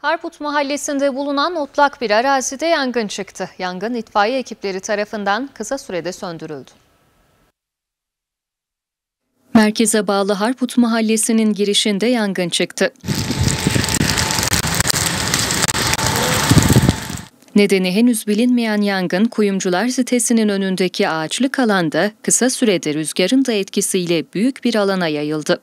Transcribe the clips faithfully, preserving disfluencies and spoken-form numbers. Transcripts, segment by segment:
Harput Mahallesi'nde bulunan otlak bir arazide yangın çıktı. Yangın itfaiye ekipleri tarafından kısa sürede söndürüldü. Merkeze bağlı Harput Mahallesi'nin girişinde yangın çıktı. Nedeni henüz bilinmeyen yangın, Kuyumcular sitesinin önündeki ağaçlık alanda kısa sürede rüzgarın da etkisiyle büyük bir alana yayıldı.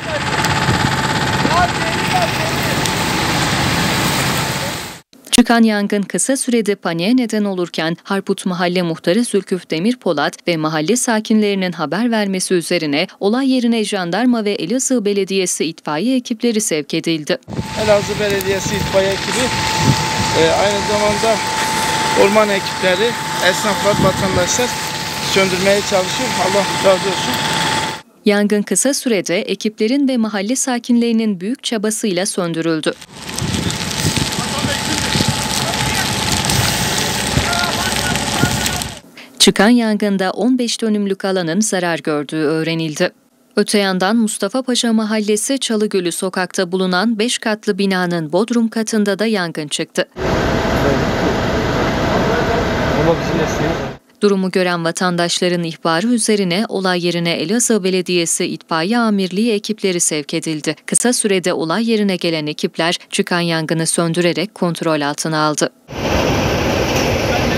Çıkan yangın kısa sürede paniğe neden olurken Harput Mahalle Muhtarı Zülküf Demirpolat ve mahalle sakinlerinin haber vermesi üzerine olay yerine jandarma ve Elazığ Belediyesi itfaiye ekipleri sevk edildi. Elazığ Belediyesi itfaiye ekibi, e, aynı zamanda orman ekipleri, esnaflar, vatandaşlar söndürmeye çalışıyor. Allah razı olsun. Yangın kısa sürede ekiplerin ve mahalle sakinlerinin büyük çabasıyla söndürüldü. Çıkan yangında on beş dönümlük alanın zarar gördüğü öğrenildi. Öte yandan Mustafa Paşa Mahallesi Çalıgölü sokakta bulunan beş katlı binanın bodrum katında da yangın çıktı. Durumu gören vatandaşların ihbarı üzerine olay yerine Elazığ Belediyesi İtfaiye Amirliği ekipleri sevk edildi. Kısa sürede olay yerine gelen ekipler çıkan yangını söndürerek kontrol altına aldı.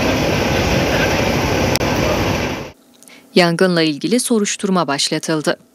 Yangınla ilgili soruşturma başlatıldı.